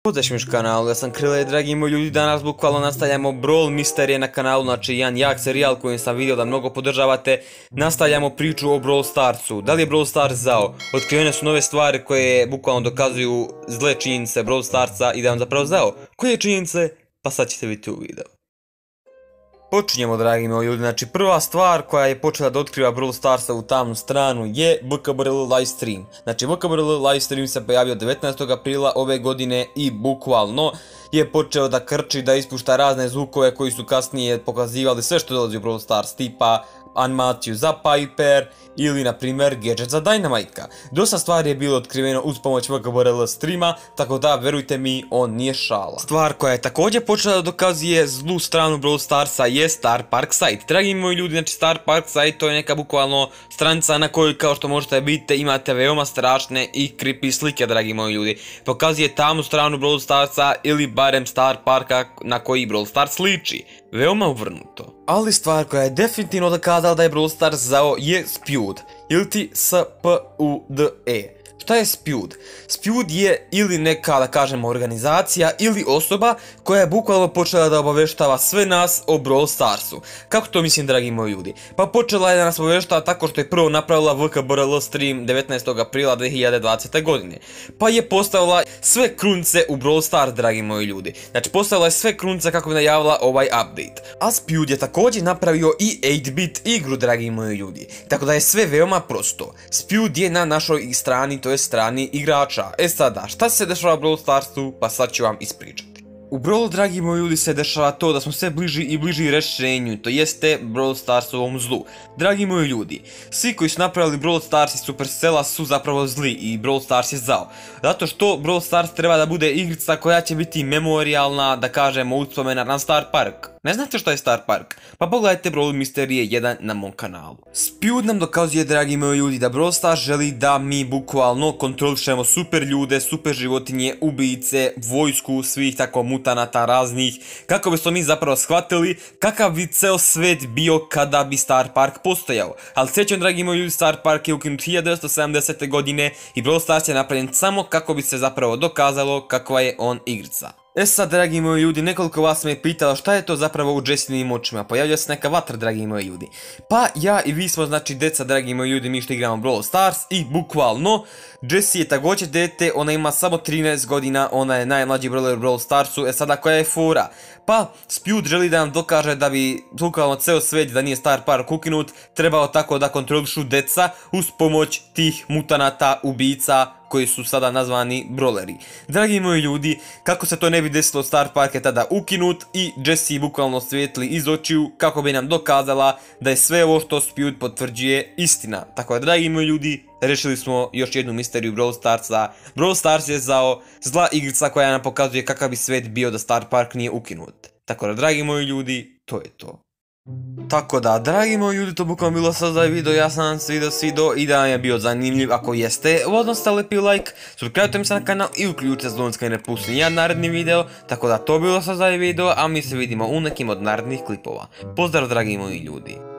Pozdrav još kanalu, ja sam Krile, dragi moji ljudi, danas bukvalno nastavljamo Brawl misterije na kanalu, znači jedan jak serijal koji sam vidio da mnogo podržavate. Nastavljamo priču o Brawl Starsu. Da li je Brawl Stars zao? Otkrivene su nove stvari koje bukvalno dokazuju zle činjenice Brawl Starsa i da je on zapravo zao. Koje činjenice? Pa sad ćete vidjeti u videu. Počinjemo, dragi moji ljudi, znači prva stvar koja je počela da otkriva Brawl Starsa u tamnu stranu je VKBRL livestream. Znači VKBRL livestream se pojavio 19. aprila ove godine i bukvalno je počeo da krči, da ispušta razne zvukove koji su kasnije pokazivali sve što dolazi u Brawl Stars, tipa animaciju za Piper ili na primjer gadget za Dynamite-a. Dosta stvari je bilo otkriveno uz pomoć VKBRL streama, tako da verujte mi, on nije šala. Stvar koja je također počela da dokazuje zlu stranu Brawl Starsa je Star Park site. Dragi moji ljudi, znači Star Park site to je neka bukvalno stranica na kojoj, kao što možete vidjeti, imate veoma strašne i creepy slike, dragi moji ljudi. Pokazuje tamnu stranu Brawl Starsa ili barem Star Parka na koji Brawl Stars liči. Veoma uvrnuto. Ali stvar koja je definitivno dokazala da je Brawl Stars zao je Spewd, ili ti S-P-U-D-E. Šta je Spewd? Spewd je ili neka, da kažemo, organizacija ili osoba koja je bukvalno počela da obaveštava sve nas o Brawl Starsu. Kako to mislim, dragi moji ljudi? Pa počela je da nas obaveštava tako što je prvo napravila VKBRL stream 19. aprila 2020. godine. Pa je postavila sve krunice u Brawl Stars, dragi moji ljudi. Znači postavila je sve krunice kako bi najavila ovaj update. A Spewd je također napravio i 8-bit igru, dragi moji ljudi. Tako da je sve veoma prosto. Spewd je na našoj strani, to je strani igrača. E sada, šta se dešava u Brawl Starsu? Pa sad ću vam ispričati. U Brawlu, dragi moji ljudi, se dešava to da smo sve bliži i bliži rješenju, to jeste Brawl Starsovom zlu. Dragi moji ljudi, svi koji su napravili Brawl Stars i Supercella su zapravo zli i Brawl Stars je zao. Zato što Brawl Stars treba da bude igrica koja će biti memorijalna, da kažemo, uspomena na Star Park. Ne znate šta je Star Park? Pa pogledajte Brawl misterije 1 na mom kanalu. Spewd nam dokazuje, dragi moji ljudi, da Brawl Stars želi da mi bukvalno kontrolišemo super ljude, super životinje, ubijice, vojsku, svih tako mutanata raznih, kako bismo mi zapravo shvatili kakav bi ceo svet bio kada bi Star Park postojao. Ali srećom, dragi moji ljudi, Star Park je ukinut 1970. godine i Brawl Stars je napravljen samo kako bi se zapravo dokazalo kakva je on igrica. E sad, dragi moji ljudi, nekoliko vas me je pitalo šta je to zapravo u Jessinim očima. Pojavlja se neka vatra, dragi moji ljudi. Pa ja i vi smo, znači, deca, dragi moji ljudi, mi što igramo Brawl Stars i bukvalno Jessie je također dete, ona ima samo 13 godina, ona je najmlađi brawler u Brawl Starsu. E sada, koja je fora? Pa Spewd želi da nam dokaže da bi bukvalno ceo svet, da nije Star Park ukinut, trebao tako da kontrolišu deca uz pomoć tih mutanata, ubica koji su sada nazvani brawleri. Dragi moji ljudi, kako se to ne bi desilo, Star Park je tada ukinut i Jessie bukvalno svijetli iz očiju kako bi nam dokazala da je sve ovo što Spewd potvrđuje istina. Tako da, dragi moji ljudi, rešili smo još jednu misteriju Brawl Starsa. Brawl Stars je zao, zla igrica koja nam pokazuje kakav bi svet bio da Star Park nije ukinut. Tako da, dragi moji ljudi, to je to. Tako da, dragi moji ljudi, to bukvalno bilo sad za video, ja sam vam se video svidio i da vam je bio zanimljiv. Ako jeste, odmah stavite like, subscribe mi se na kanal i uključite zvonce da ne pustim jedan naredni video. Tako da, to bilo sad za video, a mi se vidimo u nekim od narednih klipova. Pozdrav, dragi moji ljudi.